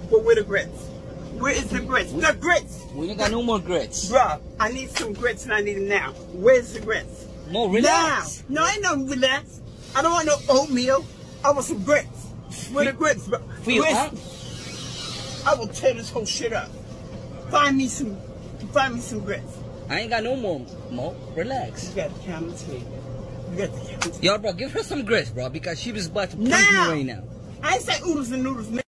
But where the grits? Where is the grits? The grits! We ain't got no more grits. Bruh, I need some grits and I need them now. Where's the grits? No, relax. Now. No, ain't no relax. I don't want no oatmeal. I want some grits. Where the grits, bro? For you, huh? I will tear this whole shit up. Find me some grits. I ain't got no more, Mo. Relax. You got the camera table. You got the camera table. Yo, bro, give her some grits, bro, because she was about to punch me Now! right now. I ain't say oodles and noodles.